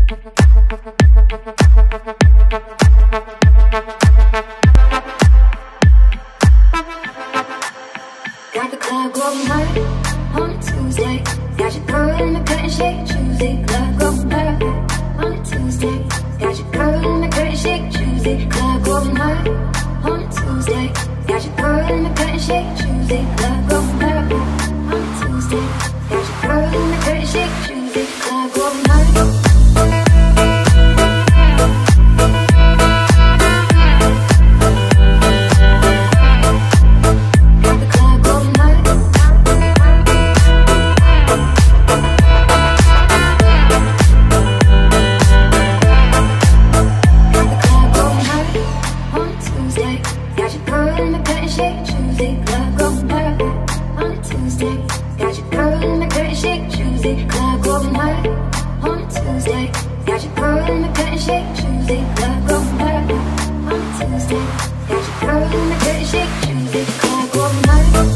Got the club going hard on a Tuesday. Got your girl in the cut and shake Tuesday. Club going hard on a Tuesday. Got your girl in the cut and shake Tuesday. Club going hard on a Tuesday. Got your girl in the cut and shake Tuesday. Club going hard on a Tuesday. Got your girl in the cut and shake Tuesday. Club going hard. Got your girl in the cut and shake Tuesday. Club going hard.